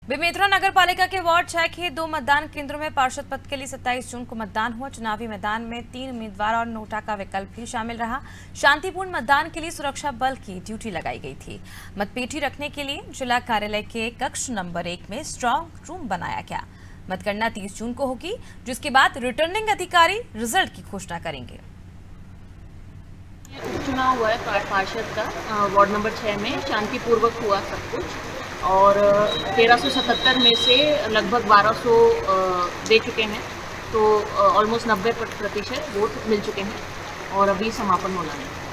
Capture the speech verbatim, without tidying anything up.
बेमेतरा नगर पालिका के वार्ड छह के दो मतदान केंद्रों में पार्षद पद के लिए सत्ताईस जून को मतदान हुआ। चुनावी मैदान में तीन उम्मीदवार और नोटा का विकल्प भी शामिल रहा। शांतिपूर्ण मतदान के लिए सुरक्षा बल की ड्यूटी लगाई गई थी। मतपेटी रखने के लिए जिला कार्यालय के कक्ष नंबर एक में स्ट्रांग रूम बनाया गया। मतगणना तीस जून को होगी, जिसके बाद रिटर्निंग अधिकारी रिजल्ट की घोषणा करेंगे। उपचुनाव हुआ है पार्षद का वार्ड नंबर छह में, शांतिपूर्वक हुआ सब कुछ और तेरह सौ सतहत्तर में से लगभग बारह सौ दे चुके हैं, तो ऑलमोस्ट नब्बे प्रतिशत वोट मिल चुके हैं और अभी समापन होना है।